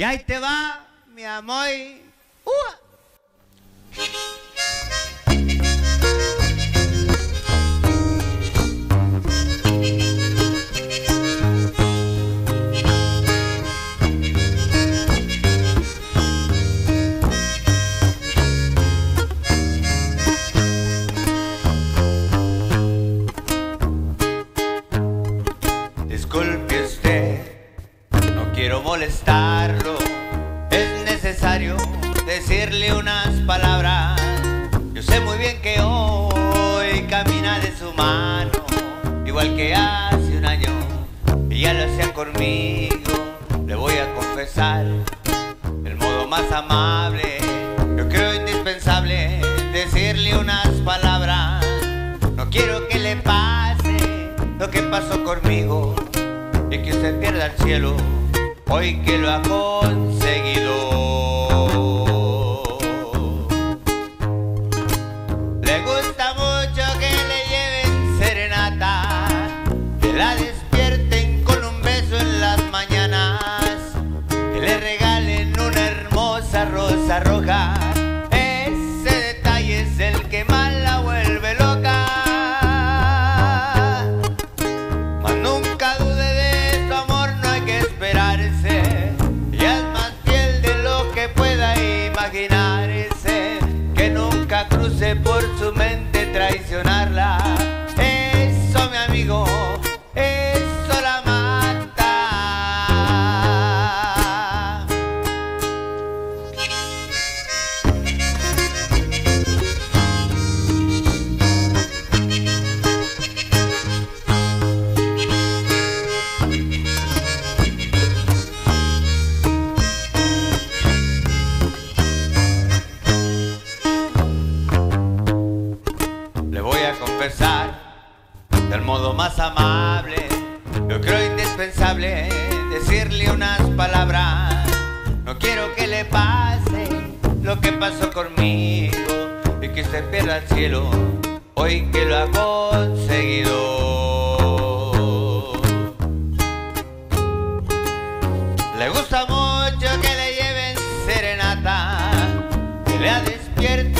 Y ahí te va, mi amor. ¡Ua! Disculpe usted, no quiero molestarlo. Es necesario decirle unas palabras. Yo sé muy bien que hoy camina de su mano, igual que hace un año, y ya lo hacía conmigo. Le voy a confesar el modo más amable. Yo creo indispensable decirle unas palabras. No quiero que le pase lo que pasó conmigo y que usted pierda el cielo hoy que lo ha conseguido. Le gusta mucho que le lleven serenata, que la despierten con un beso en las mañanas, que le regalen una hermosa rosa roja. Ese detalle es el que más la vuelve loca. Que nunca cruce por su mente traicionarla. Eso, mi amigo, eso la mata. Conversar del modo más amable. Yo creo indispensable decirle unas palabras. No quiero que le pase lo que pasó conmigo y que se pierda el cielo hoy que lo ha conseguido. Le gusta mucho que le lleven serenata, que la despierten